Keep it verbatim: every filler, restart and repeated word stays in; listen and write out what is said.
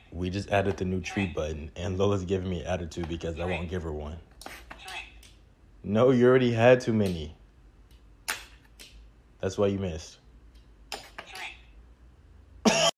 We just added the new treat button, and Lola's giving me attitude because I won't give her one. No, you already had too many. That's why you missed.